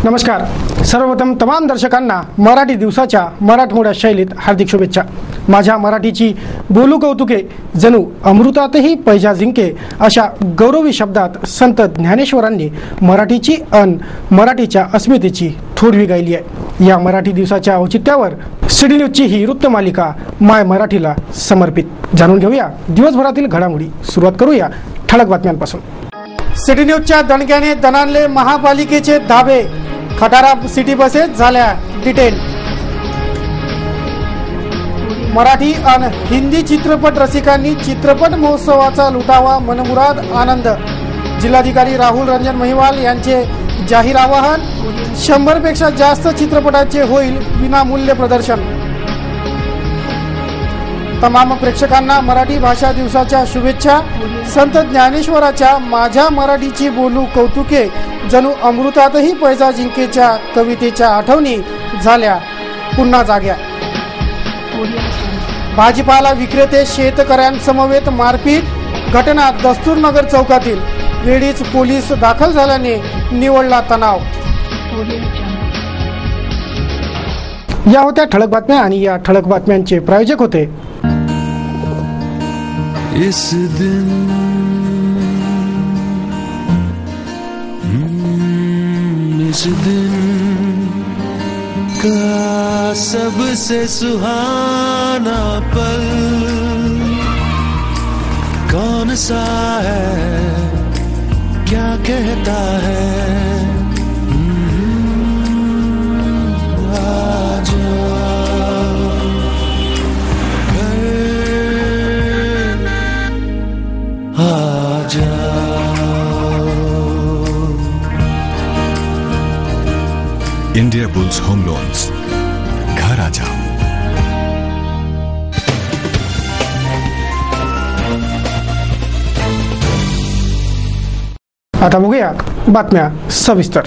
नमस्कार. सर्वप्रथम तमाम दर्शकांना मराठी दिवसाच्या मराठमोळ्या शैलीत हार्दिक शुभेच्छा. माझ्या मराठीची बोलू कौतुके जणू अमृतातही पैजा जिंके अशा गौरवी शब्दात संत ज्ञानेश्वरांनी मराठीची मराठीच्या अस्मितेची थोडवी गायली आहे. या मराठी दिवसाच्या औचित्यावर सिटी न्यूजची ही वृत्तमालिका माय मराठीला समर्पित. जाणून घेऊया दिवसभरातील घडामोडी. सुरुवात करूया ठळक बातम्यांपासून. सिटी न्यूजच्या दणक्याने दणाणले महापालिकेचे धाबे. खटारा सिटी बसेस झाल्या डिटेल. मराठी आणि हिंदी चित्रपट रसिकांनी चित्रपट महोत्सवाचा लुटावा मनमुराद आनंद. जिल्हाधिकारी राहुल रंजन महिवाल यांचे जाहीर आवाहन. 100 पेक्षा जास्त चित्रपटांचे होईल विनामूल्य प्रदर्शन. तमाम प्रेक्षकांना मराठी भाषा दिवसाच्या शुभेच्छा. संत ज्ञानेश्वराच्या माझ्या मराठीची बोलू कौतुके जणू अमृतातही पैजा जिंकेच्या कवितेच्या आठवणी झाल्या पुन्हा जाग्या. भाजीपाला विक्रेते शेतकऱ्यांसमवेत मारपीट. घटना दस्तूरनगर चौकातील. वेळीच पोलीस दाखल झाल्याने निवळला तणाव. या होत्या ठळक बातम्या आणि या ठळक बातम्यांचे प्रायोजक होते इस दिन का सबसे सुहाना पल कौन सा है, क्या कहता है. इंडिया बुल्स होम लोन्स, घर आ जाओ. आता बघूया बातम्या सविस्तर.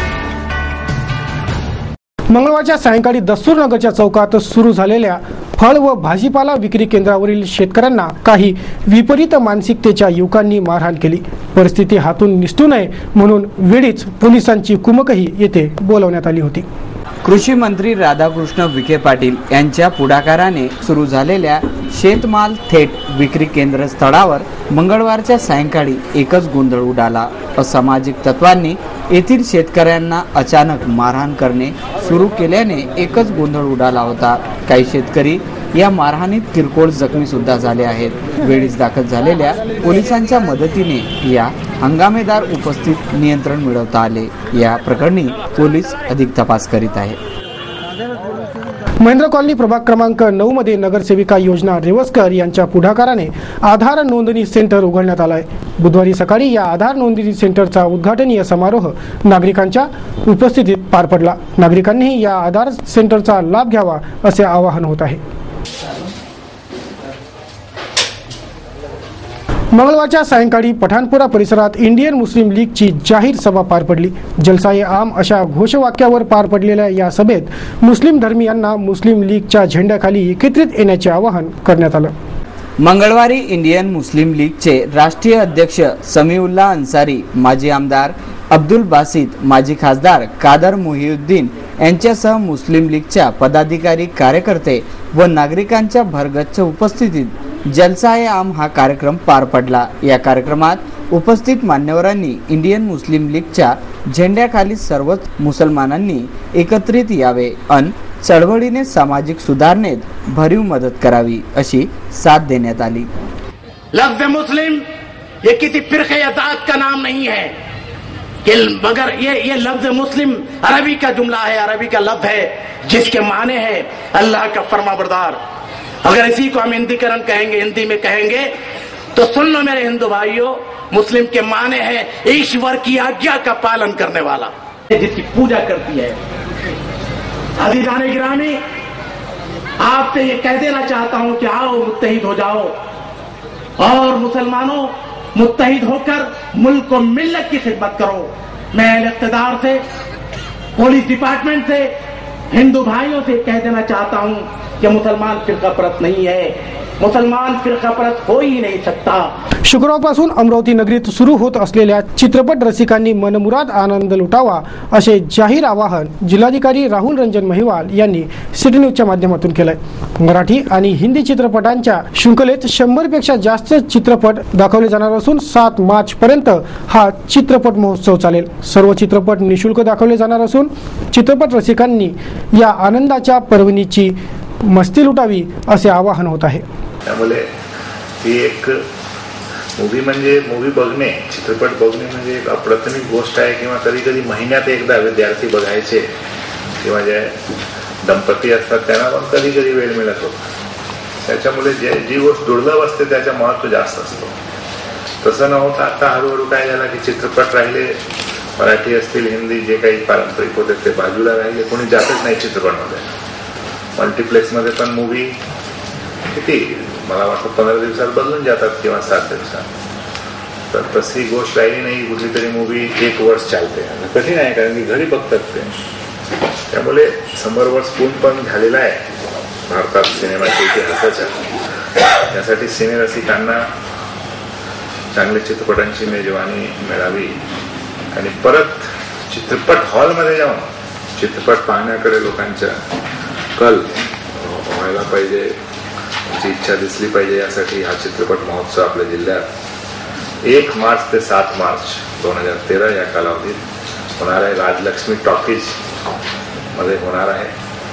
मंगळवारच्या सायंकाळी दस्तूरनगरच्या चौकात सुरू झालेल्या फळ व भाजीपाला विक्री केंद्रावरील शेतकऱ्यांना काही विपरीत मानसिकतेच्या युवकांनी मारहाण केली. परिस्थिती हातून निसटू नये म्हणून वेळीच पोलिसांची कुमकही येथे बोलवण्यात आली होती. कृषी मंत्री राधाकृष्ण विखे पाटील यांच्या पुढाकाराने सुरू झालेल्या शेतमाल थेट विक्री केंद्र स्थळावर मंगळवारच्या सायंकाळी एकच गोंधळ उडाला. असामाजिक तत्वांनी येथील शेतकऱ्यांना अचानक मारहाण करणे सुरू केल्याने एकच गोंधळ उडाला होता. काही शेतकरी या मारहाणीत किरकोळ जखमी सुद्धा झाले आहेत. वेळीच दाखल झालेल्या पोलिसांच्या मदतीने या हंगामेदार उपस्थित नियंत्रण मिळवता आले. या प्रकरणी पोलीस अधिक तपास करीत आहेत. महेंद्र कॉलनी प्रभाग क्रमांक 9 मध्ये नगरसेविका योजना रेवस्कर यांच्या पुढाकाराने आधार नोंदणी सेंटर उघडण्यात आलं आहे. बुधवारी सकाळी या आधार नोंदणी सेंटरचा उद्घाटनीय समारोह नागरिकांच्या उपस्थितीत पार पडला. नागरिकांनीही या आधार सेंटरचा लाभ घ्यावा असे आवाहन होत आहे. मंगळवारच्या सायंकाळी पठाणपुरा परिसरात इंडियन मुस्लिम लीगची जाहीर सभा पार पडली. जलसाए आम अशा घोषवाक्यावर पार पडलेल्या या सभेत मुस्लिम धर्मीयांना मुस्लिम लीगच्या झेंड्याखाली एकत्रित येण्याचे आवाहन करण्यात आलं. मंगळवारी इंडियन मुस्लिम लीगचे राष्ट्रीय अध्यक्ष समीउल्लाह अन्सारी, माजी आमदार अब्दुल बासित, माजी खासदार कादर मोहिउद्दीन यांच्यासह मुस्लिम लीगच्या पदाधिकारी, कार्यकर्ते व नागरिकांच्या भरगच्च उपस्थितीत जलसाए आम हा कार्यक्रम पार पडला. या कार्यक्रमात उपस्थित मान्यवरांनी इंडियन मुस्लिम लीगच्या झेंड्याखाली सर्वच मुसलमानांनी एकत्रित यावे अन चळवळीने सामाजिक सुधारणेत भरीव मदत करावी अशी साथ देण्यात आली. लफ्ज मुस्लिम ये किसी फिरके या जात का नाम नहीं है कि मगर ये लफ्ज मुस्लिम अरबी का जुमला है, अरबी का लफ्ज है जिसके माने हैं अल्लाह का फरमाबरदार. अगर इसी को हम हिंदीकरण कहेंगे, हिंदी में कहेंगे तो सुन लो मेरे हिंदू भाइयों, मुस्लिम के माने हैं ईश्वर की आज्ञा का पालन करने वाला, जिसकी पूजा करती है. अज़ीज़ान गिरामी, आपसे ये कह देना चाहता हूं कि आओ मुत्तहिद हो जाओ और मुसलमानों मुत्तहिद होकर मुल्क और मिल्लत की खिदमत करो. मैं इक़्तिदार से, पुलिस डिपार्टमेंट से, हिंदू भाइयों से कह देना चाहता हूं कि मुसलमान फिरका परस्त नहीं है. मुसलमान फिरकापरस्त हो ही नहीं सकता। शुक्रवारपासून अमरावती नगरीत सुरू होत असलेल्या चित्रपट रसिकांनी मनमुराद आनंद लुटावा असे जाहीर आवाहन जिल्हाधिकारी राहुल रंजन महिवाल यांनी सिटी न्यूजच्या माध्यमातून केलंय। मराठी आणि हिंदी चित्रपटांच्या शृंखलेत 100 पेक्षा जास्त चित्रपट दाखवले जाणार असून 7 मार्च पर्यंत हा चित्रपट महोत्सव चालेल। सर्व चित्रपट निशुल्क दाखवले जाणार असून चित्रपट रसिकांनी या आनंदाच्या पर्वणीची मस्ती लुटावी असे आवाहन होत आहे। त्यामुळे ही एक मूवी म्हणजे मूवी बघणे, चित्रपट बघणे म्हणजे एक अप्रतिम गोष्ट आहे। किंवा कधी कधी महिन्यात एकदा विद्यार्थी बघायचे किंवा जे दंपती असतात त्यांना पण कधी कधी वेळ मिळत होता। त्याच्यामुळे जी गोष्ट दुर्लभ असते त्याचं महत्त्व जास्त असतो। तसं न होता आता हळूहळू काय झालं की चित्रपट राहिले, मराठी असतील हिंदी जे काही पारंपरिक होते ते बाजूला राहिले, कोणी जातच नाही चित्रपटमध्ये। मल्टिप्लेक्समध्ये पण मूवी किती मला वाटतं 15 दिवसात बदलून जातात किंवा 7 दिवसात, तर तशी गोष्ट राहिली नाही। कुठली तरी मूवी 1 वर्ष चालते, कठीण आहे कारण की घरी बघतात ते। त्यामुळे 100 वर्ष पूर्ण पण झालेला आहे भारतात सिनेमाच्या इतिहासाच्या। यासाठी सिनेरसिकांना चांगल्या चित्रपटांची मेजवानी मिळावी आणि परत चित्रपट हॉलमध्ये जाऊन चित्रपट पाहण्याकडे लोकांच्या कल व्हायला पाहिजे, ची इच्छा दिसली पाहिजे। यासाठी हा चित्रपट महोत्सव आपल्या जिल्ह्यात 1 मार्च ते 7 मार्च 2013 या कालावधीत होणार आहे। राजलक्ष्मी टॉकीज मध्ये होणार आहे।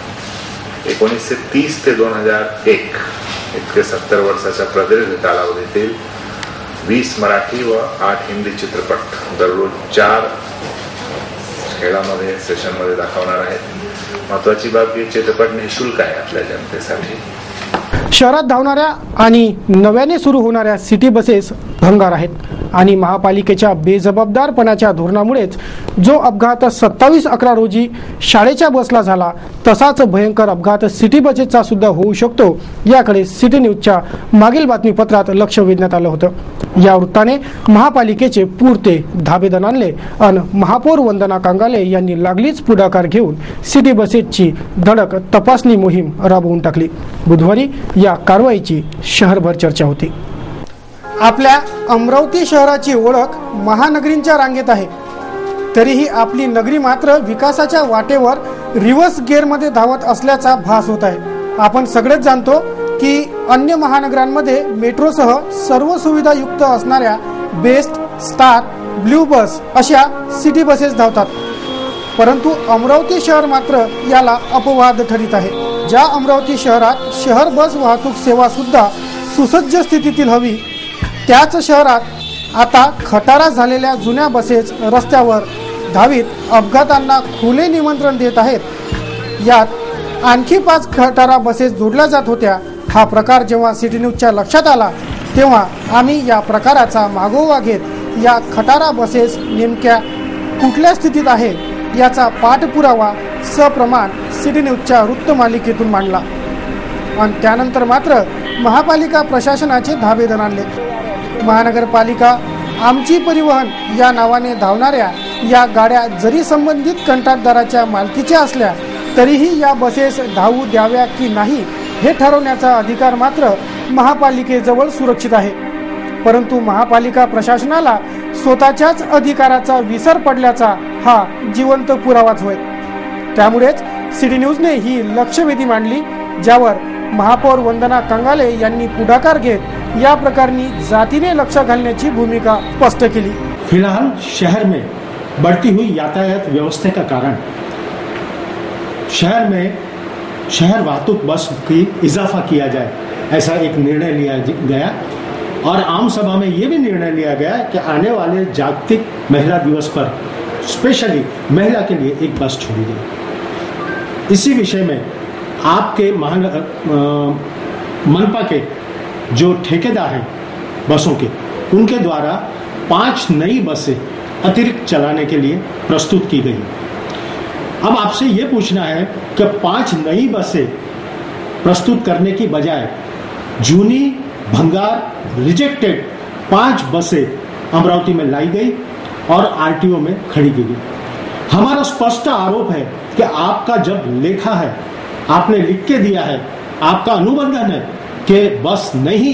1930 ते 2001 इतके 70 वर्षाच्या प्रदीर्घ कालावधीतील 20 मराठी व 8 हिंदी चित्रपट दररोज 4 खेळामध्ये सेशनमध्ये दाखवणार आहेत। महत्वाची बाब की चित्रपट निःशुल्क आहे आपल्या जनतेसाठी। शहरात धावणाऱ्या आणि नव्याने सुरू होणाऱ्या सिटी बसेस भंगार आहेत आणि महापालिकेच्या बेजबाबदारपणाच्या धोरणामुळेच जो अपघात 27/11 रोजी शाळेच्या बसला झाला तसाच भयंकर अपघात सिटी बसेसचा सुद्धा होऊ शकतो याकडे सिटी न्यूजच्या मागील बातमीपत्रात लक्ष वेधण्यात आलं होतं। या वृत्ताने महापालिकेचे पुरते धाबेदन आणले आणि महापौर वंदना कांगाले यांनी लागलीच पुढाकार घेऊन सिटी बसेसची धडक तपासणी मोहीम राबवून टाकली। बुधवारी या कारवाईची शहरभर चर्चा होती। आपल्या अमरावती शहराची ओळख महानगरींच्या रांगेत आहे, तरीही आपली नगरी मात्र विकासाच्या वाटेवर रिव्हर्स गिअरमध्ये धावत असल्याचा भास होत आहे। आपण सगळेच जाणतो की अन्य महानगरांमध्ये मेट्रोसह सर्व सुविधा युक्त असणाऱ्या बेस्ट, स्टार, ब्ल्यू बस अशा सिटी बसेस धावतात, परंतु अमरावती शहर मात्र याला अपवाद ठरित आहे। ज्या अमरावती शहरात शहर बस वाहतूक सेवा सुद्धा सुसज्ज स्थितीतील हवी त्याच शहरात आता खटारा झालेल्या जुन्या बसेस रस्त्यावर धावीत अपघातांना खुले निमंत्रण देत आहेत। यात आणखी 5 खटारा बसेस जोडल्या जात होत्या। हा प्रकार जेव्हा सिटी न्यूजच्या लक्षात आला तेव्हा आम्ही या प्रकाराचा मागोवा घेत या खटारा बसेस नेमक्या कुठल्या स्थितीत आहे याचा पाठपुरावा सप्रमाण सिटी न्यूजच्या वृत्तमालिकेतून मांडला आणि त्यानंतर मात्र महापालिका प्रशासनाचे धाबेदन आणले। महानगरपालिका आमची परिवहन या नावाने धावणाऱ्या या गाड्या जरी संबंधित कंत्राटदाराच्या मालकीच्या असल्या तरीही या बसेस धावू द्याव्या की नाही हे ठरवण्याचा अधिकार मात्र महापालिकेजवळ सुरक्षित आहे, परंतु महापालिका प्रशासनाला स्वतःच्याच अधिकाराचा विसर पडल्याचा हा जिवंत पुरावाच होय। त्यामुळेच सिटी न्यूजने ही लक्षवेधी मांडली, ज्यावर महापौर वंदना कांगाले यांनी पुढाकार घेत या प्रकरणी जातीने लक्ष घालण्याची भूमिका स्पष्ट केली। फिलहाल शहर में बढ़ती हुई यातायात व्यवस्था का कारण शहर में शहर वाहतूक बस की इजाफा किया जाए, ऐसा एक निर्णय लिया गया और आम सभा में ये भी निर्णय लिया गया कि आने वाले जागतिक महिला दिवस पर स्पेशली महिला के लिए एक बस छोड़ी गई। इसी विषय में आपके मनपा के जो ठेकेदार हैं बसों के, उनके द्वारा 5 नई बसें अतिरिक्त चलाने के लिए प्रस्तुत की गई। अब आपसे ये पूछना है कि 5 नई बसें प्रस्तुत करने की बजाय जूनी, भंगार, रिजेक्टेड 5 बसें अमरावती में लाई गई और आरटीओ में खड़ी की गई। हमारा स्पष्ट आरोप है कि आपका जब लेखा है, आपने लिख के दिया है, आपका अनुबंधन है कि बस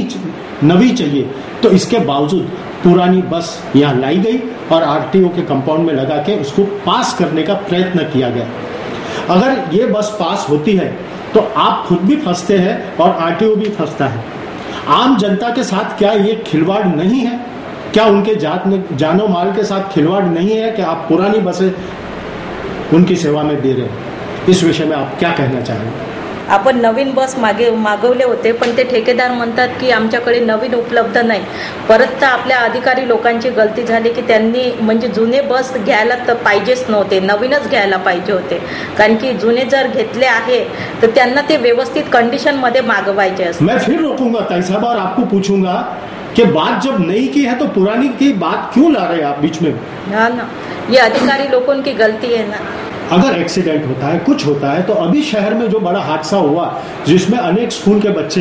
नवी चाहिए, तो इसके बावजूद पुरानी बस यहाँ लाई गई और आरटीओ के कंपाउंड में लगा के उसको पास करने का प्रयत्न किया गया। अगर ये बस पास होती है तो आप खुद भी फंसते हैं और आरटीओ भी फंसता है। आम जनता के साथ क्या ये खिलवाड़ नहीं है? क्या उनके जानो माल के साथ खिलवाड़ नहीं है कि आप पुरानी बसें उनकी सेवा में दे रहे हैं? इस विषय में आप क्या कहना चाहेंगे? आपण नवीन बस मागवले होते, पण ते ठेकेदार म्हणतात की आमच्याकडे नवीन उपलब्ध नाही। परत तर आपल्या अधिकारी लोकांची गलती झाली की त्यांनी म्हणजे जुने बस घ्यायला तर पाहिजेच नव्हते, नवीनच घ्यायला पाहिजे होते। कारण की जुने जर घेतले आहे तर त्यांना ते व्यवस्थित कंडिशन मध्ये मागवायचे असते। मैं फिर रोकूंगा ताई साहब और आपको पूछूंगा कि बात जब नई की है तो पुरानी की बात क्यों ला रहे हैं आप बीच में? हाँ ना, ये अधिकारी लोगों की गलती है ना। अगर एक्सीडेंट होता है, कुछ होता है, तो अभी शहर में जो बड़ा हादसा हुआ जिसमें अनेक स्कूल के बच्चे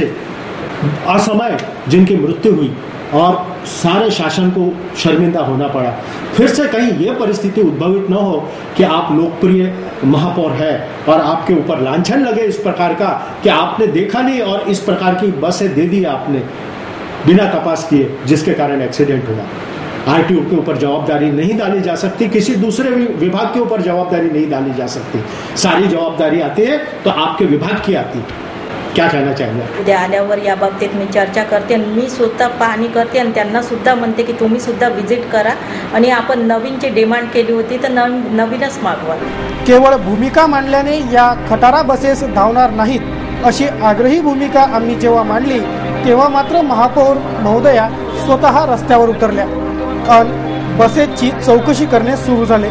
असमय जिनकी मृत्यु हुई और सारे शासन को शर्मिंदा होना पड़ा, फिर से कहीं ये परिस्थिति उद्भवित न हो कि आप लोकप्रिय महापौर है और आपके ऊपर लांछन लगे इस प्रकार का कि आपने देखा नहीं और इस प्रकार की बसें दे दी आपने बिना तपास किए, जिसके कारण एक्सीडेंट हुआ। आरटीओ के ऊपर जवाबदारी नहीं डाली जा सकती, किसी दूसरे विभाग के ऊपर जवाबदारी नहीं डाली जा सकती। सारी जवाबदारी आती है तो आपके विभाग की आती है। क्या कहना चाहेंगे? उद्या आल्यावर या बाबतीत मी चर्चा करते आणि मी स्वतः पाहणी करते आणि त्यांना सुद्धा म्हणते की तुम्ही सुद्धा व्हिजिट करा आणि आपण नवीनची डिमांड केली होती तर नवीनच मागवा। केवळ भूमिका मांडल्याने या खटारा बसेस धावणार नाहीत अशी आग्रही भूमिका आम्ही जेव्हा मांडली तेव्हा मात्र महापौर महोदया स्वतः रस्त्यावर उतरल्या आणि बसेसची चौकशी करणे सुरू झाले।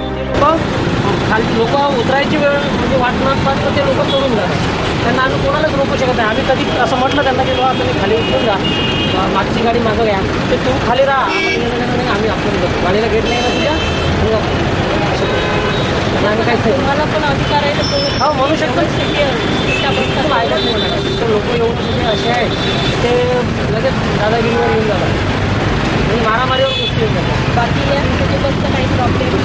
खाली लोक उतरायची वेळ म्हणजे वाटणार तर ते लोक सोडून जातात, त्यांना आम्ही कोणालाच रोखू शकत नाही। आम्ही कधी असं म्हटलं त्यांना की बाबा तुम्ही खाली उतरून जा, मागची गाडी मागं घ्या, ते तुम्ही खाली राहा, आम्ही आपण जातो, गाडीला गेट नाही ना तुझ्या आम्ही काय तुम्हाला पण अधिकार आहे तर हो म्हणू शकतो। लोक येऊन असे आहेत ते लगेच दादागिरीवर येऊन जातात, मारामारीवर गोष्टी येऊन जातात। बाकी यासोबतचा काही प्रॉब्लेम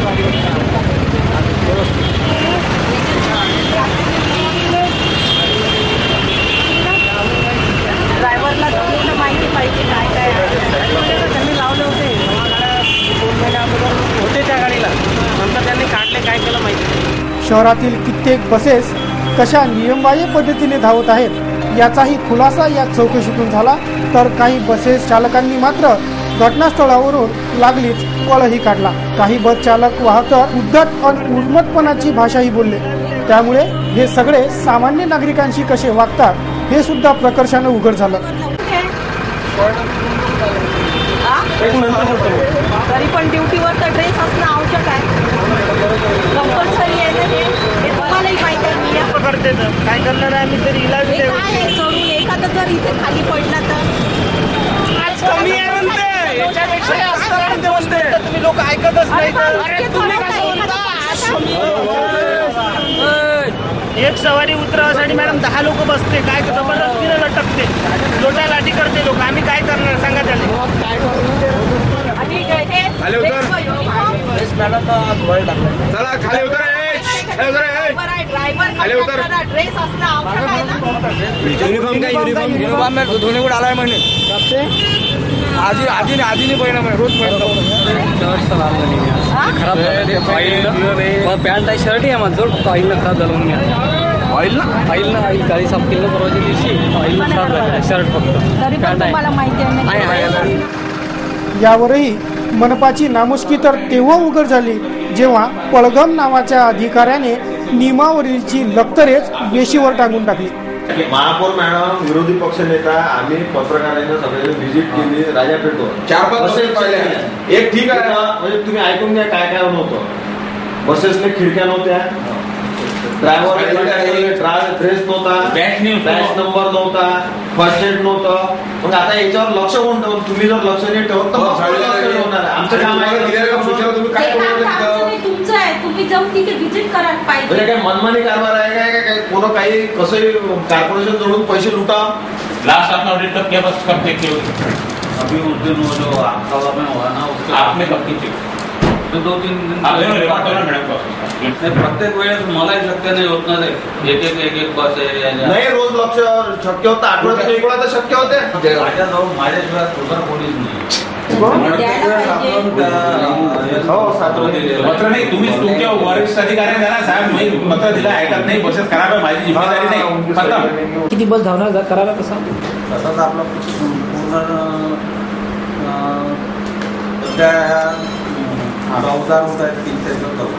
ड्रायव्हरला पूर्ण माहिती पाहिजे काय काय त्यांनी लावले होते 2 महिन्या अगोदर होते त्या गाडीला, नंतर त्यांनी काढले, काय केलं माहिती। शहरातील कित्येक बसेस कशा नियमबाह्य पद्धतीने धावत आहेत याचाही खुलासा या चौकशीतून झाला, तर काही बसेस चालकांनी मात्र घटनास्थळावरून लागलीच पळही काढला। काही बस चालक वाहतूक उद्धट आणि उर्मटपणाची भाषाही बोलले। त्यामुळे हे सगळे सामान्य नागरिकांशी कसे वागतात हे सुद्धा प्रकर्षाने उघड झालं। तरी पण ड्युटीवर तर ड्रेस असणं आवश्यक आहे, कंपल्सरी आहे ना, हे तुम्हालाही माहिती आहे। मी पकडते तर काय करणार आहे आम्ही, तरी इलाज सोडून एखादं जर इथे खाली पडला तर कमी आहे म्हणते, याच्यापेक्षा असणार म्हणते, तुम्ही लोक ऐकतच नाही। तुम्ही काय म्हणता, एक सवारी उतरावासाठी मॅडम 10 लोक बसते, काय जबरदस्तीने लटकते, लोटा लाठी करते लोक, आम्ही काय करणार सांगा त्याला। खाली उतर, चला खाली उतर, खाली उतर, ड्रेस असणं आवश्यक आहे ना। युनिफॉर्म में धोने को डाला है मैंने आधी नहीं पहना, मैं रोज पहनता हूँ। खराब पॅन्ट आहे, शर्ट आहे माझं, ऑइल खराब झालं म्हणून मी ऑइल गाडी साफ केलं परवाच्या दिवशी, ऑइल खराब झालं शर्ट फक्त, पॅन्ट आहे। यावरही मनपाची नामुष्की तर तेव्हा उघड झाली जेव्हा पळगम नावाच्या अधिकाऱ्याने नियमावलीची लक्तरेच वेशीवर टांगून टाकली। महापौर मॅडम, विरोधी पक्ष नेता, आम्ही पत्रकारांना सगळ्यांनी व्हिजिट केली राजापेठवर, 4-5 बसेस पाहिल्या। एक ठीक आहे म्हणजे तुम्ही ऐकून घ्या काय काय नव्हतं, बसेसने खिडक्या नव्हत्या, ड्रायव्हर ड्रेस नव्हता, बॅच नंबर नव्हता, फर्स्ट एड नव्हतं। मग आता याच्यावर लक्ष कोण ठेवून, तुम्ही जर लक्ष नाही ठेवत तर आमचं काम आहे। तुम्ही काय तुमचं आहे, तुम्ही जाऊन तिथे व्हिजिट करायला पाहिजे। म्हणजे काय मनमानी कारभार आहे काय, कोण काही कसं कॉर्पोरेशन जोडून पैसे लुटा। लास्ट अपना ऑडिट कब किया, बस कब चेक किया? अभी उस दिन वो जो आपका में हुआ ना, उसके आपने कब की चेक? तो 2-3 दिन आपल्याला पाठवलं मॅडम का? नाही, प्रत्येक वेळेस मलाही शक्य नाही होत ना ते एक बस आहे नाही रोज लक्ष शक्य होतं, आठवड्यात एक वेळा तर शक्य होते. माझ्याजवळ माझ्याशिवाय दुसरा कोणीच नाही. पत्र नाही, तुम्ही तुमच्या वरिष्ठ अधिकाऱ्यांना ना साहेब मी पत्र दिलं ऐकत नाही, बसेस खराब आहे, माझी जिम्मेदारी नाही. खतम. किती बस धावणार करायला कसं तसंच आपलं पूर्ण सध्या 14 रूट आहेत 300.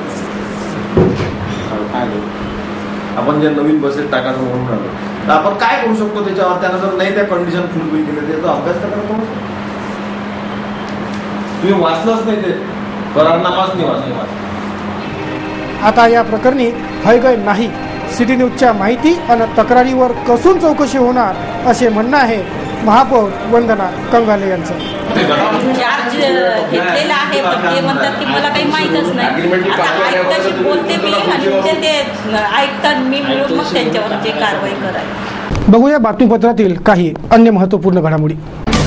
आपण जे नवीन बसेस टाकायचं म्हणून राहिलो, तर आपण काय करू शकतो त्याच्यावर? त्यानं जर नाही त्या कंडिशन फुलफिल केले त्याचा अभ्यास करायला कोण? तुम्ही वाचलंच नाही ते करारनामाच नाही वाचलं. आता या प्रकरणी हयगय नाही, सिटी न्यूजच्या माहिती आणि तक्रारीवर कसून चौकशी होणार असे म्हणणं आहे महापौर वंदना कंगाले यांचं. चार्ज घेतलेला आहे पण ते म्हणतात की मला काही माहीतच नाही. आता ऐकताशी बोलते मी आणि ते ऐकतात मी मिळून मग त्यांच्यावर जे कारवाई करायची. बघूया बातमीपत्रातील काही अन्य महत्त्वपूर्ण घडामोडी.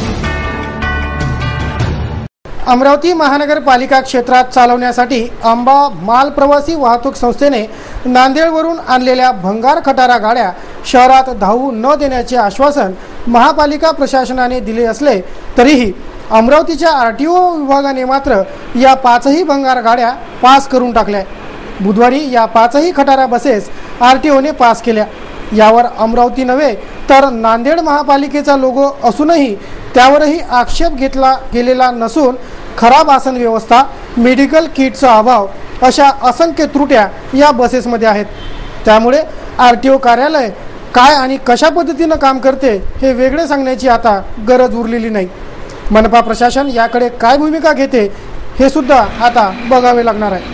अमरावती महानगरपालिका क्षेत्रात चालवण्यासाठी आंबा माल प्रवासी वाहतूक संस्थेने नांदेडवरून आणलेल्या भंगार खटारा गाड्या शहरात धावू न देण्याचे आश्वासन महापालिका प्रशासनाने दिले असले तरीही अमरावतीच्या RTO विभागाने मात्र या 5ही भंगार गाड्या पास करून टाकल्या. बुधवारी या 5ही खटारा बसेस RTOने पास केल्या. यावर अमरावती नव्हे तर नांदेड महापालिकेचा लोगो असूनही त्यावरही आक्षेप घेतला गेलेला नसून खराब आसन व्यवस्था, मेडिकल किटचा अभाव अशा असंख्य त्रुट्या या बसेसमध्ये आहेत. त्यामुळे RTO कार्यालय काय आणि कशा पद्धतीनं काम करते हे वेगळे सांगण्याची आता गरज उरलेली नाही. मनपा प्रशासन याकडे काय भूमिका घेते हे सुद्धा आता बघावे लागणार आहे.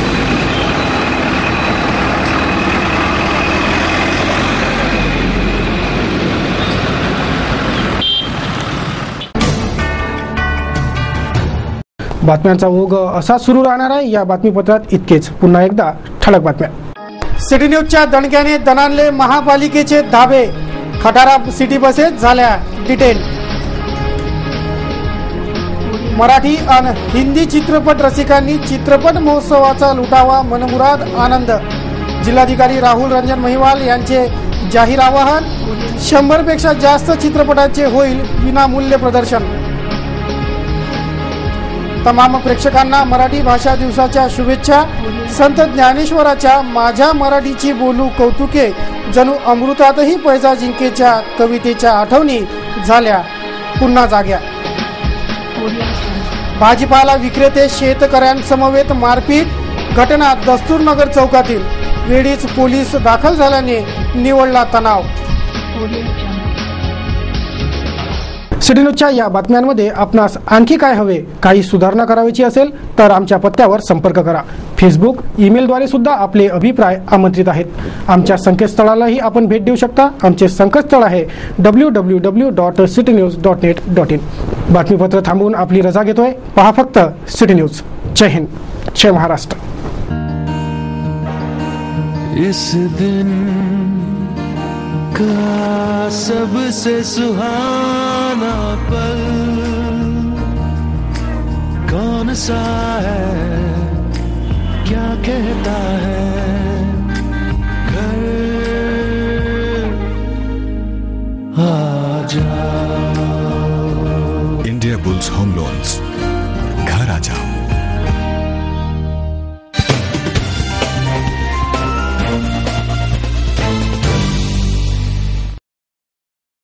बातम्यांचा ओघ असा सुरू राहणार आहे. या बातमीपत्रात इतकेच. पुन्हा एकदा ठळक बातम्या. सिटी न्यूजच्या दणक्याने दणाणले महापालिकेचे धाबे. खटारा सिटी बसेस झाल्या डिटेल. मराठी आणि हिंदी चित्रपट रसिकांनी चित्रपट महोत्सवाचा लुटावा मनमुराद आनंद. जिल्हाधिकारी राहुल रंजन महिवाल यांचे जाहीर आवाहन. 100 पेक्षा जास्त चित्रपटांचे होईल विनामूल्य प्रदर्शन. तमाम प्रेक्षकांना मराठी भाषा दिवसाच्या शुभेच्छा. संत ज्ञानेश्वराच्या माझ्या मराठीची बोलू कौतुके जणू अमृतातही पैजा जिंकेच्या कवितेच्या आठवणी झाल्या पुन्हा जाग्या. भाजीपाला विक्रेते शेतकऱ्यांसमवेत मारपीट. घटना दस्तूरनगर चौकातील. वेळीच पोलीस दाखल झाल्याने निवळला तणाव. सिटी न्यूजच्या या बातम्यांमध्ये आपणास आणखी काय हवे, काही सुधारणा करायची असेल तर आमच्या पत्त्यावर संपर्क करा. फेसबुक, ईमेलद्वारे सुद्धा आपले अभिप्राय आमंत्रित आहेत. आमच्या संकेतस्थळालाही आपण भेट देऊ शकता. आमचे संकेतस्थळ आहे www.citynews.net.in. बातमीपत्र थांबवून आपली रजा घेतोय. पहा फक्त सिटी न्यूज. जय हिंद, जय महाराष्ट्र. इस दिन का सबसे सुहाना पल कौन सा है, क्या कहता है घर आ जाओ. इंडिया बुल्स होम लोन्स, घर आ जाओ.